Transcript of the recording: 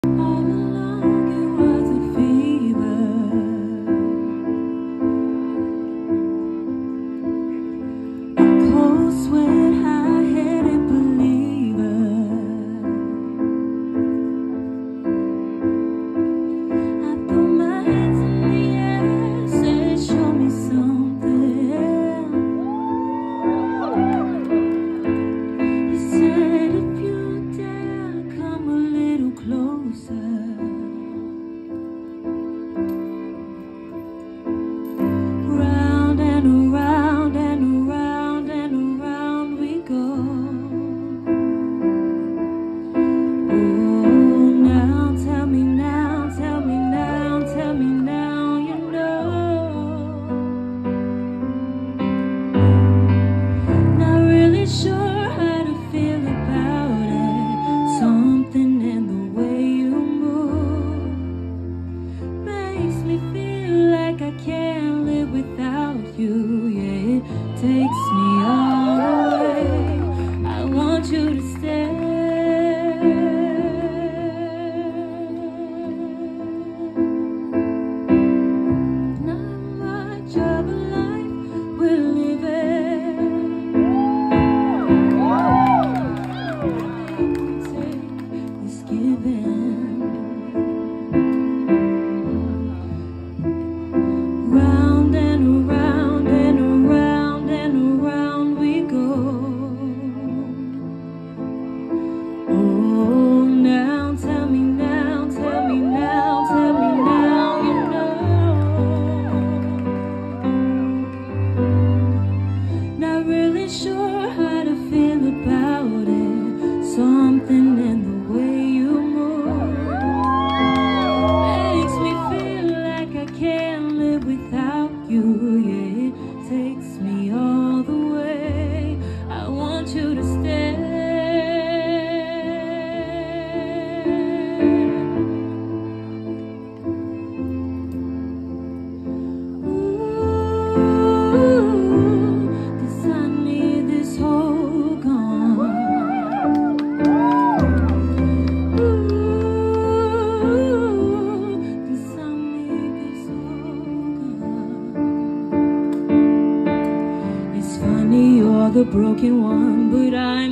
All along it was a fever, a cold sweat, high-headed believer. I threw my hands in the air, said, show me something. He said, if you dare, come a little closer. Round and around and around and around we go. Oh, now tell me now, tell me now, tell me now, you know. Not really sure how to feel about it. Something in the way you move makes me feel like I can't live without you. Yeah, it takes me all away. I want you to stay. Not much of a life we're living. It's giving. Round and around and around and around we go. Oh, now tell me now, tell me now, tell me now, you know. Not really sure how to feel about it. Something in the way you move makes me feel like I can't live without you. Yeah, it takes me all the way. I want you to stay. Ooh, 'cause I need this whole gone. Ooh, 'cause I need this whole gone. It's funny you're the broken one, but I'm